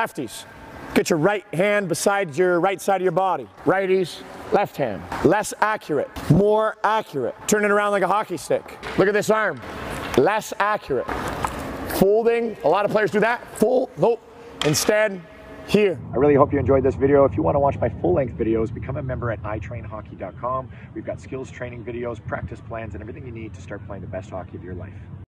Lefties, get your right hand beside your right side of your body. Righties, left hand. Less accurate, more accurate. Turn it around like a hockey stick. Look at this arm. Less accurate. Folding, a lot of players do that. Fold, nope. Instead, here. I really hope you enjoyed this video. If you want to watch my full-length videos, become a member at itrainhockey.com. We've got skills training videos, practice plans, and everything you need to start playing the best hockey of your life.